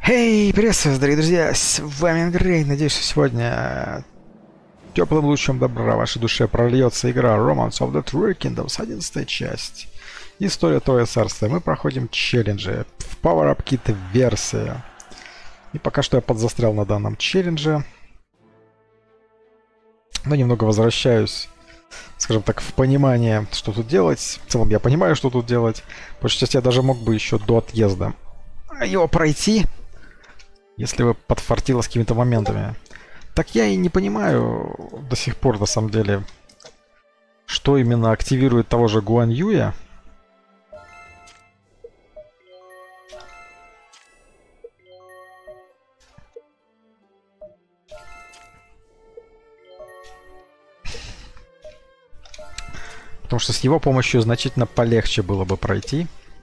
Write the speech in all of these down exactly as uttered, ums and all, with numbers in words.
Эй, приветствую вас, дорогие друзья, с вами Андрей. Надеюсь, что сегодня теплым лучом добра в вашей душе прольется игра Romance of the Three Kingdoms, одиннадцатая часть. История Трое Царства. Мы проходим челленджи в Power Up Kit версии. И пока что я подзастрял на данном челлендже. Но немного возвращаюсь, скажем так, в понимание, что тут делать. В целом я понимаю, что тут делать. По большей части я даже мог бы еще до отъезда его пройти, если бы подфартило с какими-то моментами. Так я и не понимаю до сих пор, на самом деле, что именно активирует того же Гуань Юя. Потому что с его помощью значительно полегче было бы пройти.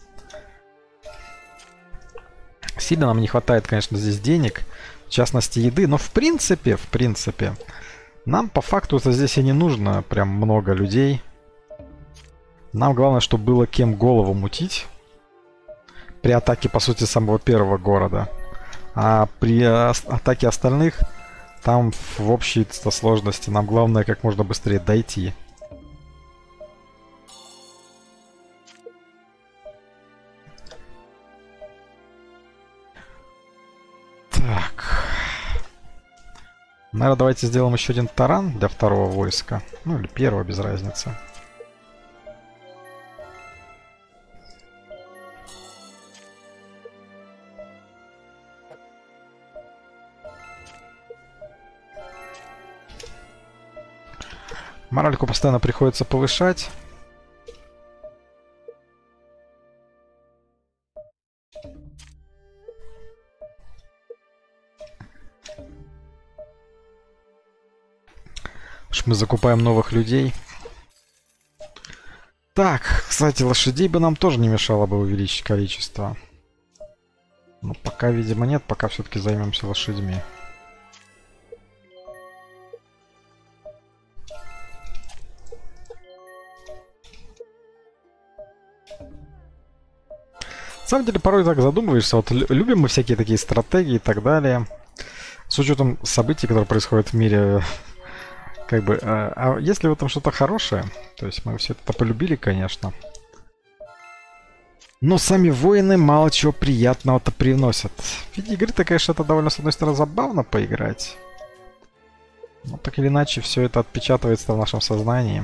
Сильно нам не хватает, конечно, здесь денег, в частности еды, но в принципе, в принципе, нам по факту-то здесь и не нужно прям много людей. Нам главное, чтобы было кем голову мутить при атаке, по сути, самого первого города. А при атаке остальных, там в общей сложности нам главное как можно быстрее дойти. Так. Наверное, давайте сделаем еще один таран для второго войска. Ну, или первого, без разницы. Моральку постоянно приходится повышать. Мы закупаем новых людей. Так, кстати, лошадей бы нам тоже не мешало бы увеличить количество. Но пока, видимо, нет. Пока все-таки займемся лошадьми. На самом деле, порой так задумываешься. Вот любим мы всякие такие стратегии и так далее. С учетом событий, которые происходят в мире. Как бы, а, а если в этом что-то хорошее, то есть мы все это полюбили, конечно. Но сами воины мало чего приятного-то привносят. В виде игры-то, конечно, это довольно, с одной стороны, забавно поиграть. Но так или иначе, все это отпечатывается в нашем сознании.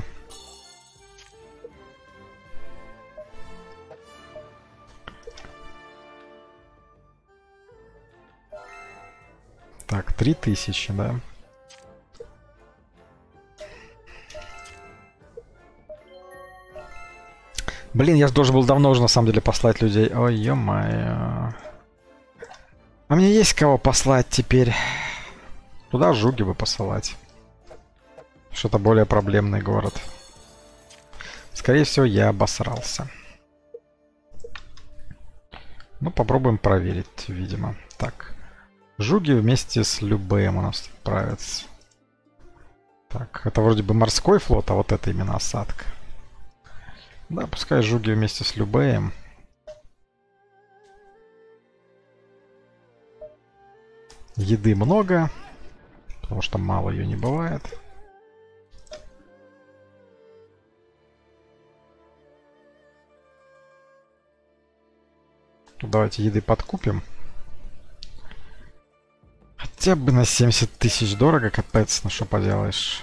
Так, три тысячи, да? Блин, я же должен был давно уже, на самом деле, послать людей. Ой, ё-моё. А мне есть кого послать теперь? Туда жуги бы посылать. Что-то более проблемный город. Скорее всего, я обосрался. Ну, попробуем проверить, видимо. Так. Жуги вместе с Любэем у нас отправятся. Так, это вроде бы морской флот, а вот это именно осадка. Да, пускай жуги вместе с Любэем. Еды много, потому что мало ее не бывает. Давайте еды подкупим. Хотя бы на семьдесят тысяч дорого, капец, ну что поделаешь.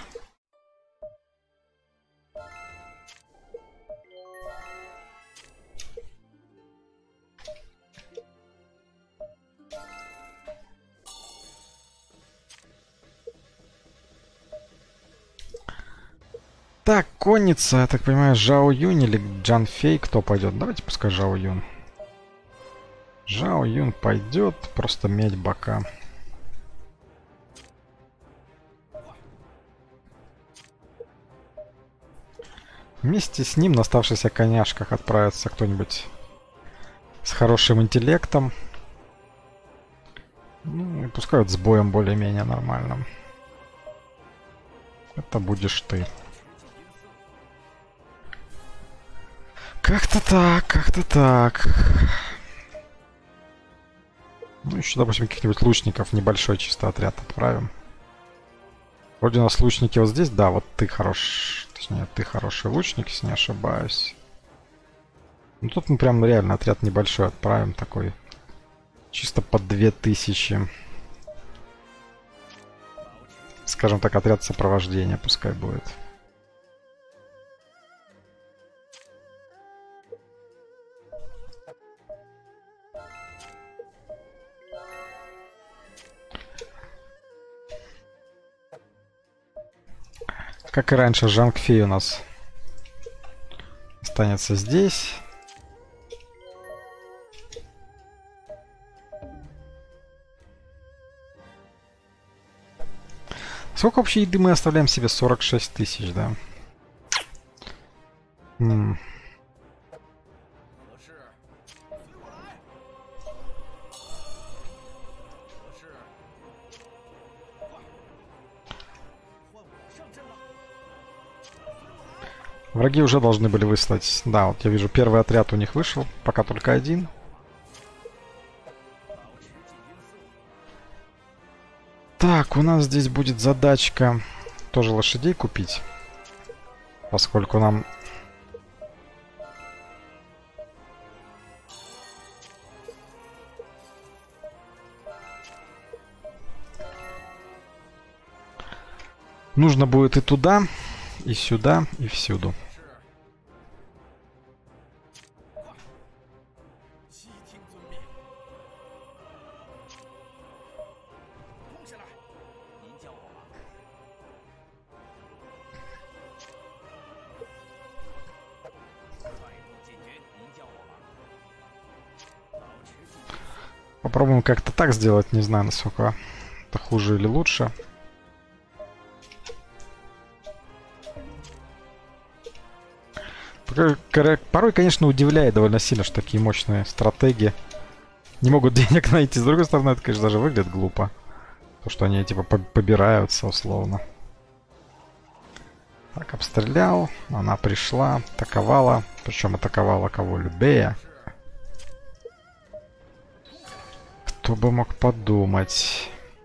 Так, конница, я так понимаю, Жао Юнь или Джан Фей, кто пойдет? Давайте пускай Жао Юн. Жао Юн пойдет, просто медь бока. Вместе с ним на оставшихся коняшках отправится кто-нибудь с хорошим интеллектом. Ну, и пускай вот с боем более-менее нормальным. Это будешь ты. Как-то так, как-то так. Ну, еще, допустим, каких-нибудь лучников, небольшой чисто отряд отправим. Вроде у нас лучники вот здесь, да, вот ты хорош, точнее, ты хороший лучник, если не ошибаюсь. Ну, тут мы прям реально отряд небольшой отправим, такой, чисто под две тысячи. Скажем так, отряд сопровождения пускай будет. Как и раньше, Жанг Фей у нас останется здесь. Сколько вообще еды мы оставляем себе? сорок шесть тысяч, да? М. Враги уже должны были выслать. Да, вот я вижу, первый отряд у них вышел, пока только один. Так, у нас здесь будет задачка тоже лошадей купить, поскольку нам... Нужно будет и туда, и сюда, и всюду. Попробуем как-то так сделать, не знаю, насколько это хуже или лучше. Порой, конечно, удивляет довольно сильно, что такие мощные стратегии не могут денег найти. С другой стороны, это, конечно, даже выглядит глупо. То, что они, типа, побираются, условно. Так, обстрелял. Она пришла, атаковала. Причем атаковала кого? Любея. Кто бы мог подумать...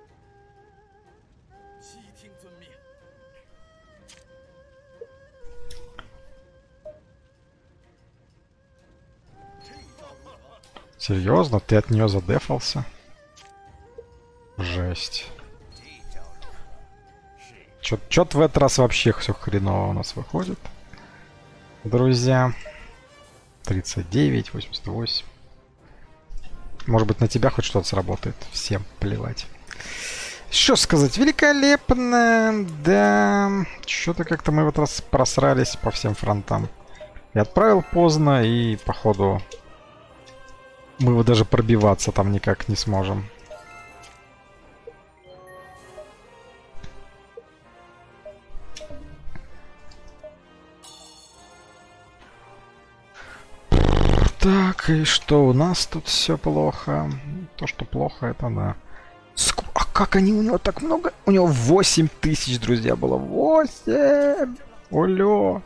Серьезно? Ты от нее задефался? Жесть. Чё-то в этот раз вообще все хреново у нас выходит. Друзья. тридцать девять, восемьдесят восемь. Может быть, на тебя хоть что-то сработает. Всем плевать. Что сказать? Великолепно. Да. Что-то как-то мы в этот раз просрались по всем фронтам. Я отправил поздно, и, походу... Мы его даже пробиваться там никак не сможем. Так, и что у нас тут все плохо? То, что плохо, это да. Ск... А как они у него так много? У него восемь тысяч, друзья, было. восемь! Олё!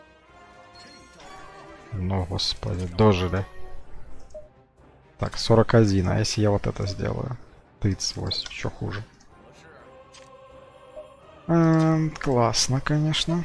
Ну, господи, дожили. Так, сорок один. А если я вот это сделаю? тридцать восемь. Еще хуже. Эм, классно, конечно.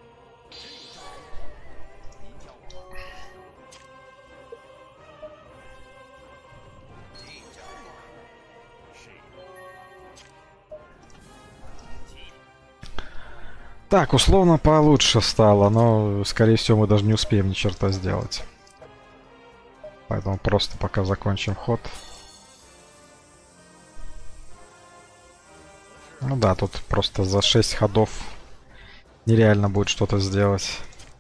Так, условно получше стало, но, скорее всего, мы даже не успеем ни черта сделать. Поэтому просто пока закончим ход. Ну да, тут просто за шесть ходов нереально будет что-то сделать.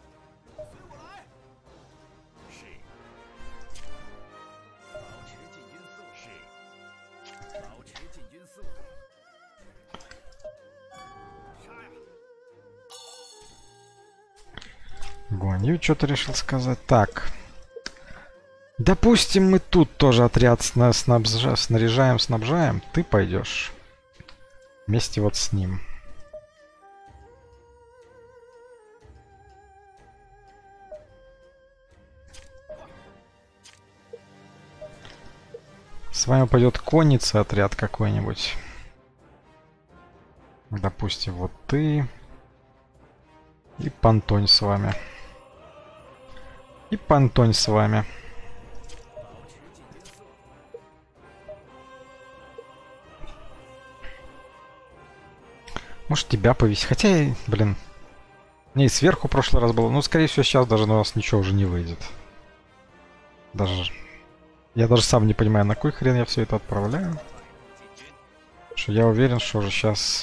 Гуанью что-то решил сказать. Так. Допустим, мы тут тоже отряд сна снабжа снаряжаем, снабжаем. Ты пойдешь вместе вот с ним. С вами пойдет конница отряд какой-нибудь. Допустим, вот ты. И Пантонь с вами. И Пантонь с вами. Может тебя повесить. Хотя, блин. Мне и сверху в прошлый раз было. Ну, скорее всего, сейчас даже на нас ничего уже не выйдет. Даже... Я даже сам не понимаю, на кой хрен я все это отправляю. Что я уверен, что уже сейчас...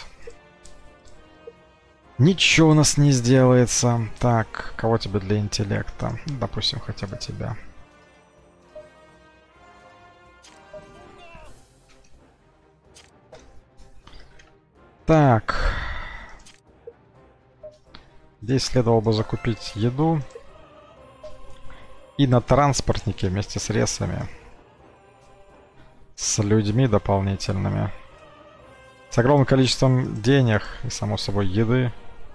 Ничего у нас не сделается. Так, кого тебе для интеллекта? Допустим, хотя бы тебя. Так. Здесь следовало бы закупить еду. И на транспортнике вместе с ресами. С людьми дополнительными. С огромным количеством денег и, само собой, еды.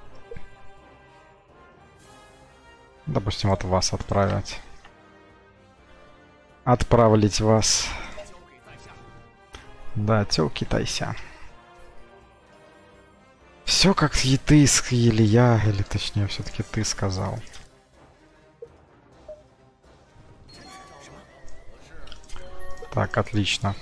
Допустим, вот вас отправить. Отправить вас. Да, тёлки тайся. Все как и ты, или я, или точнее, все-таки ты сказал. Так, отлично.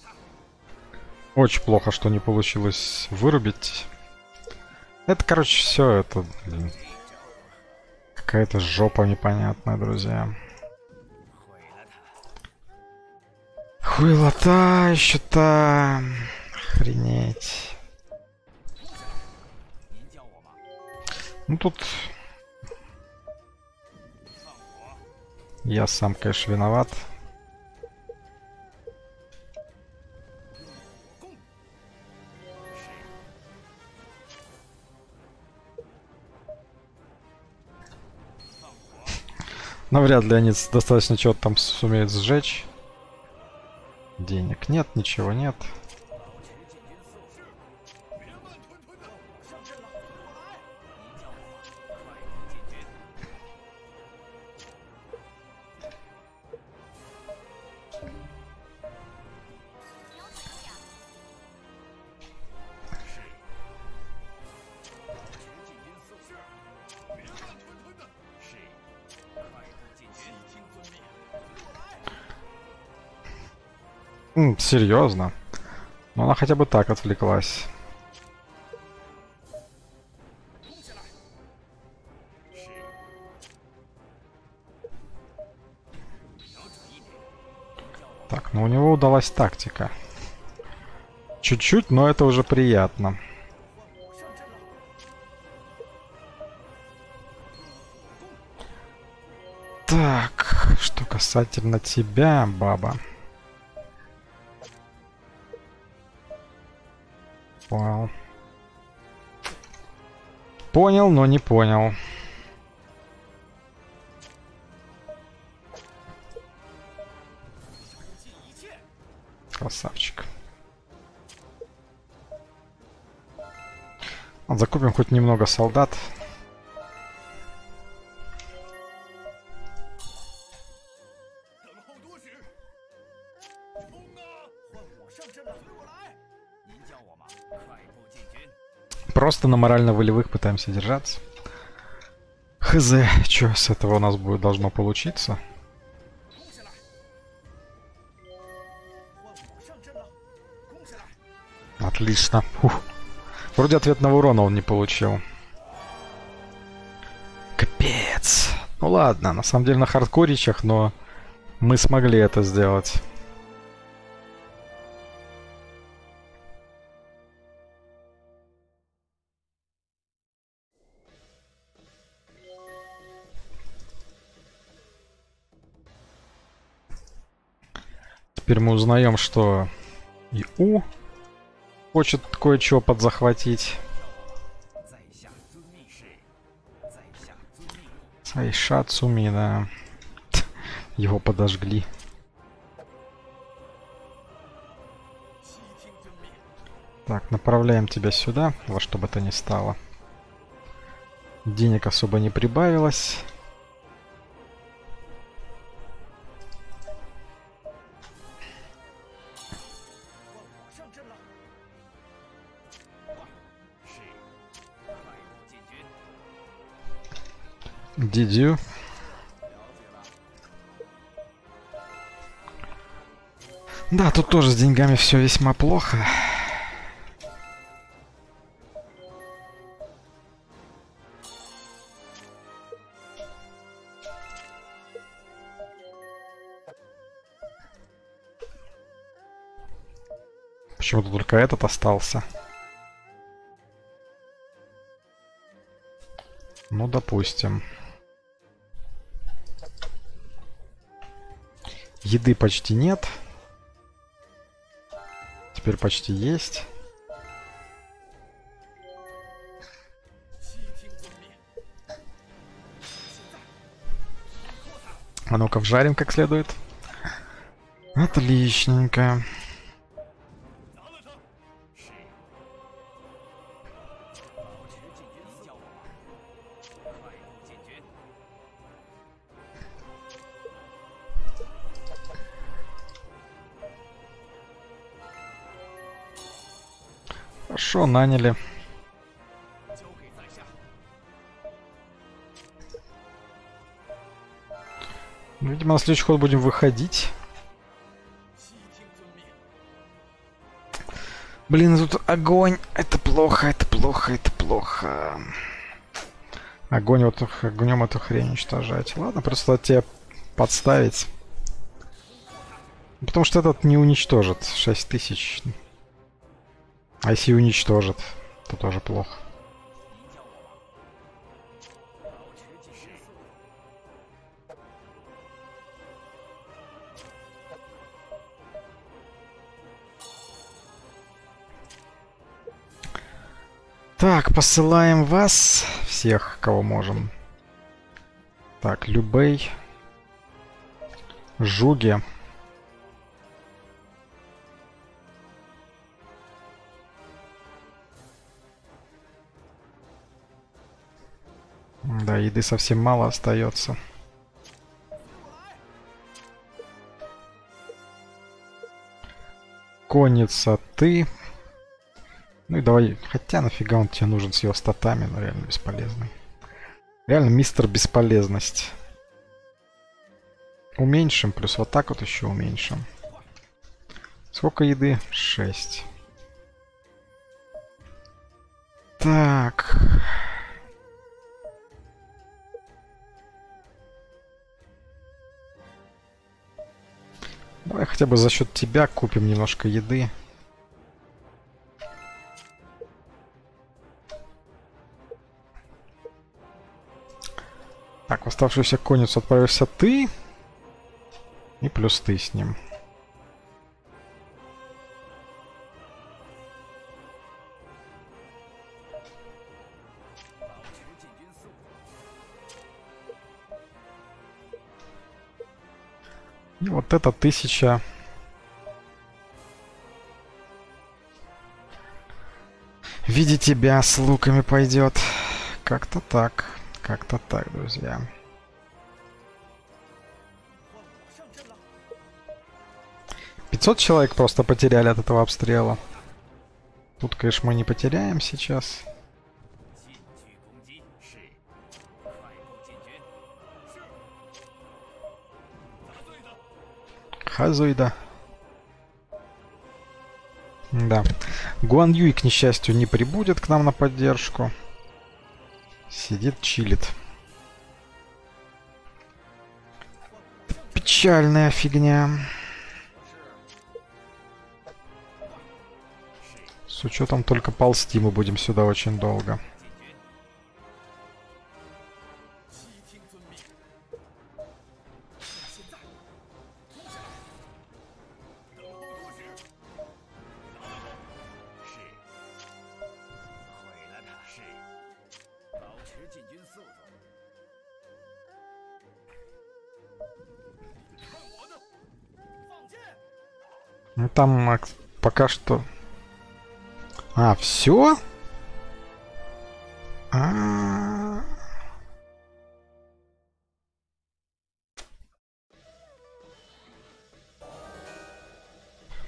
Очень плохо, что не получилось вырубить. Это, короче, все это, блин, какая-то жопа непонятная, друзья. Хуйлота еще-то. Охренеть. Ну тут... Я сам, конечно, виноват. Но вряд ли они достаточно чего-то там сумеют сжечь. Денег нет, ничего нет. М, серьезно? Но она хотя бы так отвлеклась. Так, ну у него удалась тактика. Чуть-чуть, но это уже приятно. Так, что касательно тебя, баба. Понял. Понял, но не понял. Красавчик. Вот, закупим хоть немного солдат. Просто на морально-волевых пытаемся держаться. Хз, что с этого у нас будет должно получиться? Отлично. Фух. Вроде ответного урона он не получил. Капец. Ну ладно, на самом деле на хардкоричах, но мы смогли это сделать. Теперь мы узнаем, что и У хочет кое-чего подзахватить. Сайша Цуми, да. Его подожгли. Так, направляем тебя сюда, во что бы то ни стало. Денег особо не прибавилось. Дидю. Да, тут тоже с деньгами все весьма плохо. Почему-то только этот остался. Ну, допустим. Еды почти нет. Теперь почти есть. А ну-ка, вжарим как следует. Отличненько. Хорошо, наняли. Видимо, на следующий ход будем выходить. Блин, тут огонь. Это плохо, это плохо, это плохо. Огонь, вот огнем эту хрень уничтожать. Ладно, просто тебя подставить. Потому что этот не уничтожит. шесть тысяч. А если уничтожит, то тоже плохо. Так, посылаем вас, всех, кого можем. Так, Любэй. Жуги. Да, еды совсем мало остается. Конница, ты. Ну и давай, хотя нафига он тебе нужен с его статами, но реально бесполезный. Реально мистер бесполезность. Уменьшим, плюс вот так вот еще уменьшим. Сколько еды? шесть. Так. Давай хотя бы за счет тебя купим немножко еды. Так, в оставшуюся конницу отправишься ты. И плюс ты с ним. И вот эта тысяча. В виде тебя с луками пойдет. Как-то так. Как-то так, друзья. пятьсот человек просто потеряли от этого обстрела. Тут, конечно, мы не потеряем сейчас. Хазуйда. Да. Гуан Юй, к несчастью, не прибудет к нам на поддержку. Сидит, чилит. Печальная фигня. С учетом только ползти мы будем сюда очень долго. Ну там пока что... А, все? А-а-а.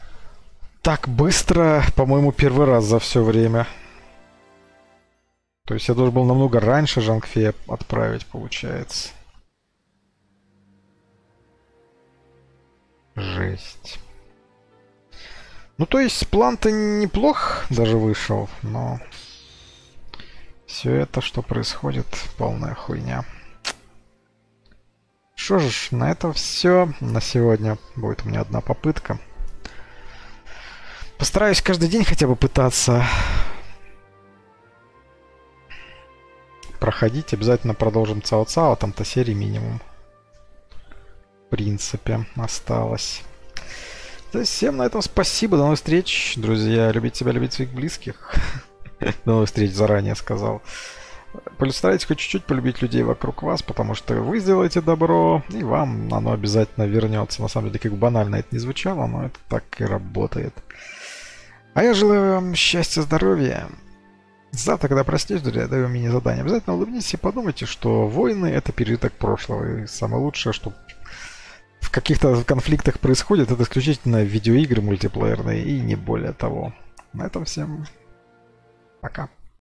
Так быстро, по-моему, первый раз за все время. То То есть я должен был намного раньше Жангфея отправить, получается. Жесть. Ну, то есть план-то неплох даже вышел, но... Все это, что происходит, полная хуйня. Что ж, на этом все. На сегодня будет у меня одна попытка. Постараюсь каждый день хотя бы пытаться проходить. Обязательно продолжим Цао-Цао. Там-то серии минимум. В принципе, осталось. То есть всем на этом спасибо. До новых встреч, друзья. Любите себя, любите своих близких. До новых встреч, заранее сказал. Постарайтесь хоть чуть-чуть полюбить людей вокруг вас, потому что вы сделаете добро, и вам оно обязательно вернется. На самом деле, как банально это не звучало, но это так и работает. А я желаю вам счастья, здоровья. Завтра, когда проснетесь, друзья, даю мини-задание. Обязательно улыбнитесь и подумайте, что войны — это пережиток прошлого. И самое лучшее, что в каких-то конфликтах происходит, это исключительно видеоигры мультиплеерные и не более того. На этом всем пока.